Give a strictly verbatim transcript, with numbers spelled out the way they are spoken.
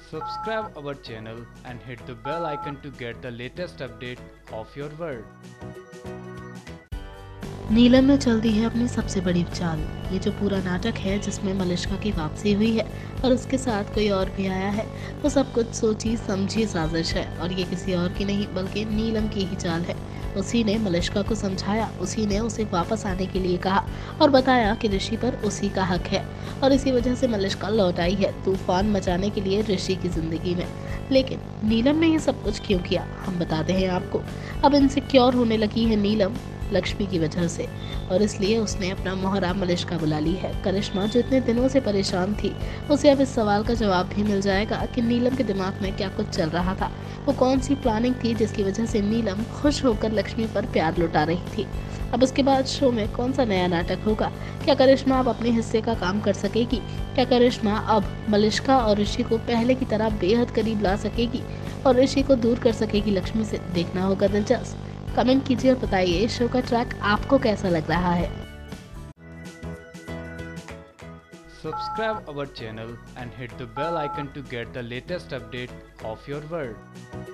Subscribe our channel and hit the bell icon to get the latest update of your world. नीलम में चल दी है अपनी सबसे बड़ी चाल। ये जो पूरा नाटक है जिसमें मलिष्का की वापसी हुई है और उसके साथ कोई और भी आया है, वो सब कुछ सोची समझी साजिश है और ये किसी और की नहीं बल्कि नीलम की ही चाल है। उसी ने मलिष्का को समझाया, उसी ने उसे वापस आने के लिए कहा और बताया कि ऋषि पर उसी का हक है और इसी वजह से मलिष्का लौट आई है तूफान मचाने के लिए ऋषि की जिंदगी में। लेकिन नीलम ने ये सब कुछ क्यों किया, हम बताते हैं आपको। अब इनसिक्योर होने लगी है नीलम लक्ष्मी की वजह से और इसलिए उसने अपना मोहरा मलिष्का बुला ली है। करिश्मा जो इतने दिनों से परेशान थी, उसे अब इस सवाल का जवाब भी मिल जाएगा कि नीलम के दिमाग में क्या कुछ चल रहा था, वो कौन सी प्लानिंग थी जिसकी वजह से नीलम खुश होकर लक्ष्मी पर प्यार लुटा रही थी। अब उसके बाद शो में कौन सा नया नाटक होगा? क्या करिश्मा अब अपने हिस्से का काम कर सकेगी? क्या करिश्मा अब मलिष्का और ऋषि को पहले की तरह बेहद करीब ला सकेगी और ऋषि को दूर कर सकेगी लक्ष्मी से? देखना होगा दिलचस्प। कमेंट कीजिए और बताइए इस शो का ट्रैक आपको कैसा लग रहा है। Subscribe our channel and hit the bell icon to get the latest update of your world.